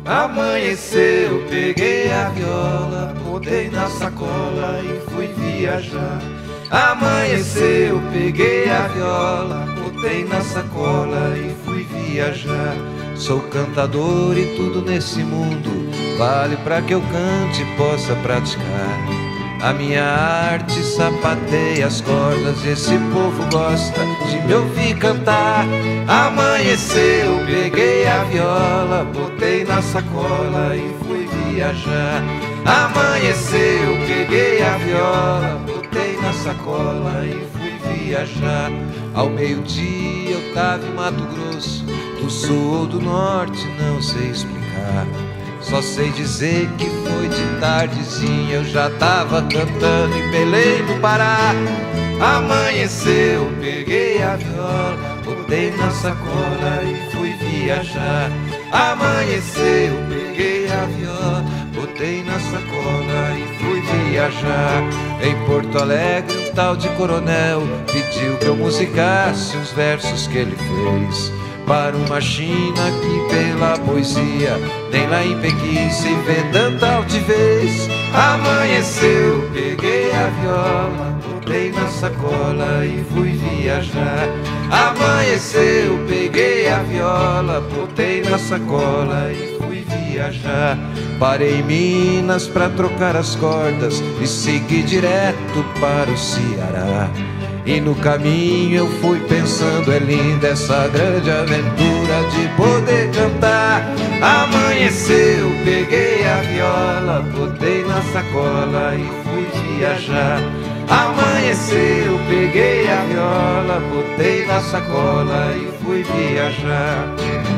Amanheceu, peguei a viola, botei na sacola e fui viajar. Amanheceu, peguei a viola, botei na sacola e fui viajar. Sou cantador e tudo nesse mundo vale pra que eu cante e possa praticar. A minha arte sapateia as cordas, esse povo gosta de me ouvir cantar. Amanheceu, peguei a viola, botei na sacola e fui viajar. Amanheceu, peguei a viola, botei na sacola e fui viajar. Ao meio-dia eu tava em Mato Grosso, do sul ou do norte, não sei explicar. Só sei dizer que foi de tardezinha, eu já tava cantando em Belém do Pará. Amanheceu, peguei a viola, botei na sacola e fui viajar. Amanheceu, peguei a viola, botei na sacola e fui viajar. Em Porto Alegre um tal de coronel pediu que eu musicasse uns versos que ele fez para uma China que pela poesia nem lá em Pequim se vê tanta altivez. Amanheceu, peguei a viola, botei na sacola e fui viajar. Amanheceu, peguei a viola, botei na sacola e fui viajar. Parei em Minas pra trocar as cordas e segui direto para o Ceará. E no caminho eu fui pensando, é linda essa grande aventura de poder cantar. Amanheceu, peguei a viola, botei na sacola e fui viajar. Amanheceu, peguei a viola, botei na sacola e fui viajar.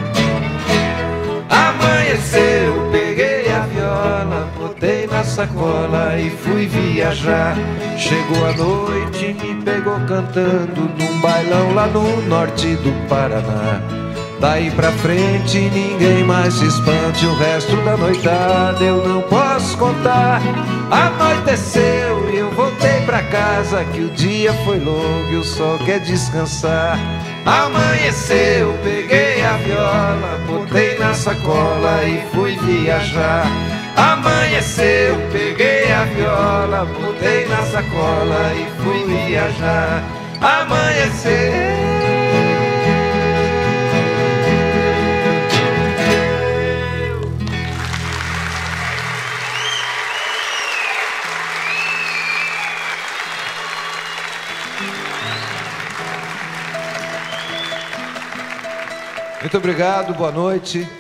Amanheceu, peguei a viola, botei na sacola e fui viajar. Chegou a noite e me pegou cantando num bailão lá no norte do Paraná. Daí pra frente ninguém mais se espante, o resto da noitada eu não posso contar. Anoiteceu e eu voltei pra casa, que o dia foi longo e o sol quer descansar. Amanheceu, peguei a viola, botei na sacola e fui viajar. Amanheceu, peguei a viola, botei na sacola e fui viajar. Amanheceu. Muito obrigado, boa noite.